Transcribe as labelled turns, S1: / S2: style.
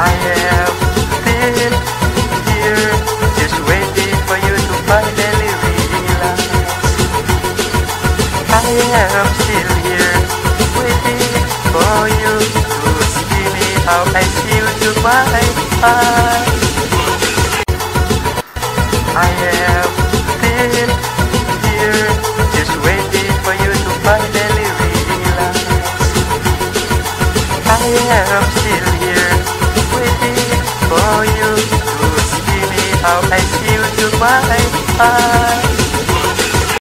S1: I am still here, just waiting for you to finally realize. I am still here, waiting for you to see me how I feel to my eyes. I am still here, just waiting for you to finally realize. I am still here, waiting for you to see me how I feel to my eyes.